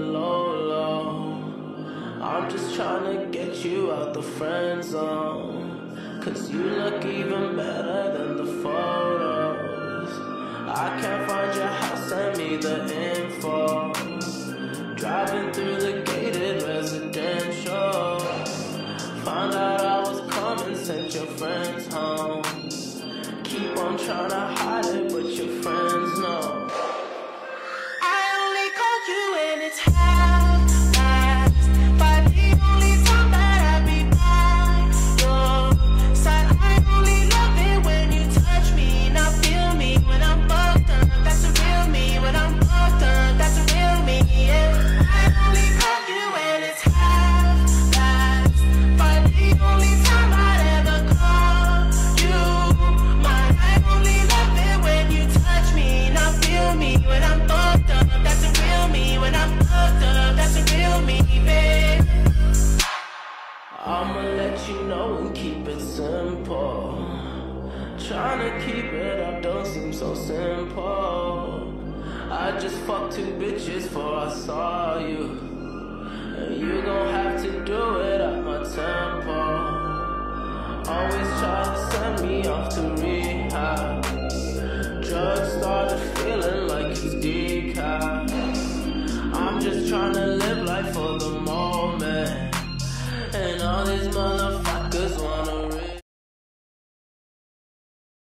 low. I'm just trying to get you out the friend zone, 'cause you look even better than the photos. I can't find your house, send me the info. Driving through the gated residential, found out I was coming, sent your friends home. Keep on trying to hide it, but your friends know. I only call you when it's half-past, but the only time that I be by your side. I only love it when you touch me, now feel me when I'm fucked up. That's the real me. When I'm fucked up, that's the real me, yeah. I only call you when it's half-past, but the only time I'd ever call you mine. I only love it when you touch me, now feel me when I'm fucked up. That's the real me. When I'm fucked up, that's the real me, babe. I'ma let you know and keep it simple. Trying to keep it up don't seem so simple. I just fucked 2 bitches before I saw you, and you gon' have to do it at my tempo. Always try to send me off to rehab. Drugs started feeling like it's decaf. I'm just trying to live life for the moment, and all these motherfuckers